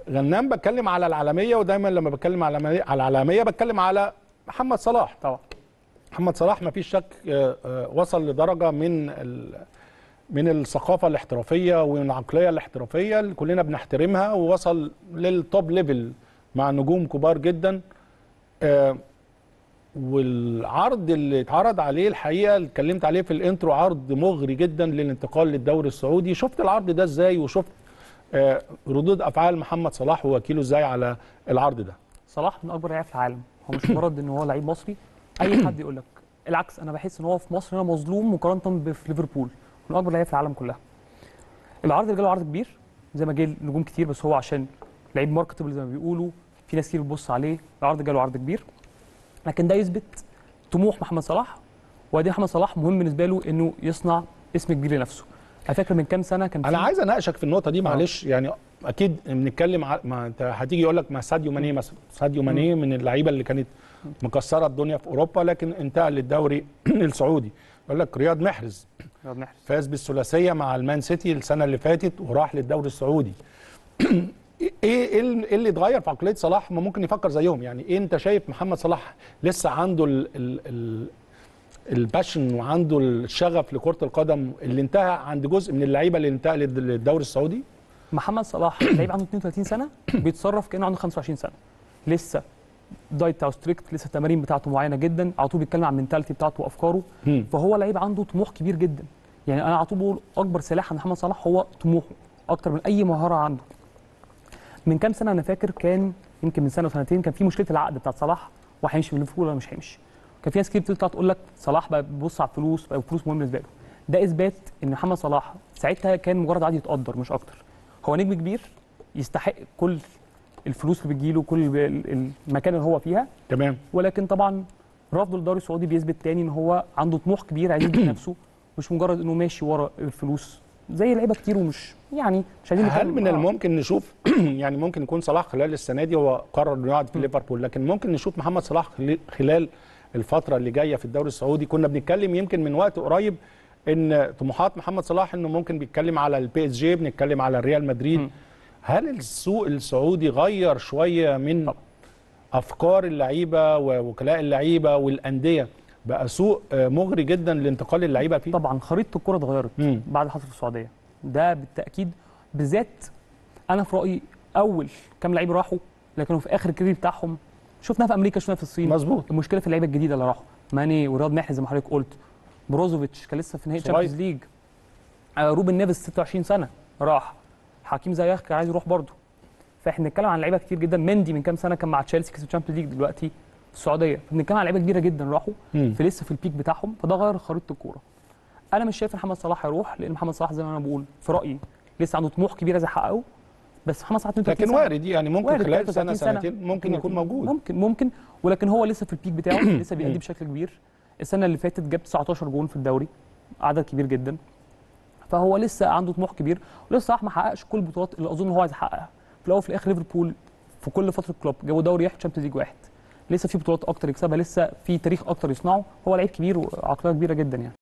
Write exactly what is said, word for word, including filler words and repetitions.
غنام بتكلم على العالميه، ودايما لما بتكلم على على العالميه بتكلم على محمد صلاح. طبعا محمد صلاح ما فيش شك وصل لدرجه من من الثقافه الاحترافيه ومن العقليه الاحترافيه اللي كلنا بنحترمها، ووصل للتوب ليفل مع نجوم كبار جدا. والعرض اللي اتعرض عليه الحقيقه اللي اتكلمت عليه في الانترو عرض مغري جدا للانتقال للدوري السعودي. شفت العرض ده ازاي، وشفت ردود افعال محمد صلاح ووكيله ازاي على العرض ده؟ صلاح من اكبر لعيبه في العالم، هو مش مجرد ان هو لعيب مصري. اي حد يقول لك العكس، انا بحس ان هو في مصر هنا مظلوم مقارنه في ليفربول، من اكبر لعيبه في العالم كلها. العرض اللي جاله عرض كبير زي ما جه نجوم كتير، بس هو عشان لعيب ماركتبل زي ما بيقولوا، في ناس كتير بتبص عليه، العرض جاله عرض كبير. لكن ده يثبت طموح محمد صلاح، وادي محمد صلاح مهم بالنسبه له انه يصنع اسم كبير لنفسه. انا فاكر من كام سنه كان في انا عايز اناقشك في النقطه دي معلش. يعني اكيد بنتكلم ع... ما انت هتيجي يقول لك ما ساديو ماني مثلا، ساديو ماني من اللعيبه اللي كانت مكسره الدنيا في اوروبا لكن انتقل للدوري السعودي. يقول لك رياض محرز رياض محرز فاز بالثلاثيه مع المان سيتي السنه اللي فاتت وراح للدوري السعودي. ايه ايه اللي اتغير في عقليه صلاح ما ممكن يفكر زيهم؟ يعني ايه انت شايف محمد صلاح لسه عنده ال ال ال الباشن وعنده الشغف لكره القدم اللي انتهى عند جزء من اللعيبه اللي انتقلت للدوري السعودي؟ محمد صلاح لعيب عنده اثنين وثلاثين سنه بيتصرف كانه عنده خمسة وعشرين سنه، لسه الدايت بتاعه ستريكت، لسه التمارين بتاعته معينه جدا، على طول بيتكلم عن المنتاليتي بتاعته وافكاره. فهو لعيب عنده طموح كبير جدا. يعني انا على طول بقول اكبر سلاح عند محمد صلاح هو طموحه اكتر من اي مهاره عنده. من كام سنه انا فاكر كان يمكن من سنه وسنتين كان في مشكله العقد بتاعت صلاح، وهيمشي من ليفربول ولا مش هيمشي. كان في ناس كتير بتطلع تقول لك صلاح بقى بيبص على الفلوس، بقى الفلوس مهم بالنسبه له. ده اثبات ان محمد صلاح ساعتها كان مجرد عادي يتقدر مش اكتر. هو نجم كبير يستحق كل الفلوس اللي بتجيله، كل المكان اللي هو فيها. تمام. ولكن طبعا رفضه للدوري السعودي بيثبت تاني ان هو عنده طموح كبير عايز يثبت نفسه، مش مجرد انه ماشي ورا الفلوس زي لعيبه كتير. ومش يعني مش عايزين هل من الممكن نشوف يعني ممكن يكون صلاح خلال السنه دي هو قرر انه يقعد في ليفربول، لكن ممكن نشوف محمد صلاح خلال الفتره اللي جايه في الدوري السعودي؟ كنا بنتكلم يمكن من وقت قريب ان طموحات محمد صلاح انه ممكن بيتكلم على البي اس جي، بنتكلم على الريال مدريد. م. هل السوق السعودي غير شويه من طب. افكار اللعيبه ووكلاء اللعيبه والانديه، بقى سوق مغري جدا لانتقال اللعيبه فيه؟ طبعا خريطه الكره اتغيرت بعد حصل في السعوديه، ده بالتاكيد. بالذات انا في رايي اول كام لعيب راحوا لكنوا في اخر الكارير بتاعهم، شفناها في امريكا، شفناها في الصين. مظبوط. المشكله في اللعيبه الجديده اللي راحوا، ماني ورياض محرز زي ما حضرتك قلت، بروزوفيتش كان لسه في نهائي الشامبيونز ليج، آه روبن نيفيز ستة وعشرين سنه راح، حكيم زياخ كان عايز يروح برضه. فاحنا بنتكلم عن لعيبه كتير جدا. مندي من كام سنه كان مع تشيلسي كسب الشامبيونز ليج دلوقتي في السعوديه. فبنتكلم عن لعيبه كبيره جدا راحوا في لسه في البيك بتاعهم، فده غير خريطه الكوره. انا مش شايف ان محمد صلاح هيروح، لان محمد صلاح زي ما انا بقول في رايي لسه عنده طموح كبير عايز يحققه. بس محمد صلاح لكن وارد يعني ممكن خلال سنه سنتين ممكن يكون موجود، ممكن ممكن ولكن هو لسه في البيك بتاعه، لسه بيأدي بشكل كبير. السنه اللي فاتت جاب تسعتاشر جون في الدوري، عدد كبير جدا. فهو لسه عنده طموح كبير، ولسه صلاح ما حققش كل البطولات اللي اظن هو عايز يحققها. في الاول وفي الاخر ليفربول في كل فتره كلوب جابوا دوري واحد تشامبيونز ليج واحد، لسه في بطولات اكتر يكسبها، لسه في تاريخ اكتر يصنعه. هو لعيب كبير وعقليه كبيره جدا يعني.